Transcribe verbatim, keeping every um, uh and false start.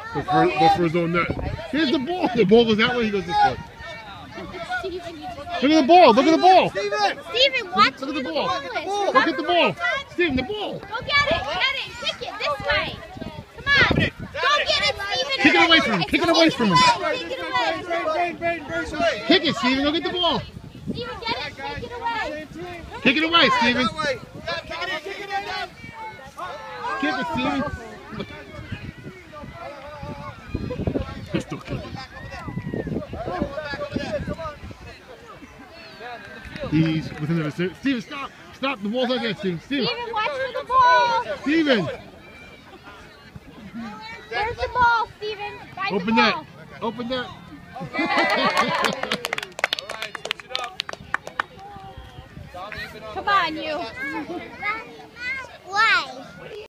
But for, but for his own net. Here's the ball. The ball goes that way, he goes this way. Look at the ball. Look at the ball. Steven! Steven, watch Look at the where ball. ball is. Look at the ball. Steven, the ball. Go get it. Get it. Kick it this way. Come on. Go get it, Steven. Kick it away from him. Kick it away from him. Kick it away. Kick it, Steven. Go get the ball. Steven, get it. Kick it away. Kick it away, Steven. Kick it, Kick it, Steven. They're still kicking. He's within the vicinity. Steven, stop! Stop! The ball's not there, Steven. Steven! Steven, watch for the ball. Steven! Where's the ball, Steven? Find Open the that! ball. Open that! Come on, you. Why?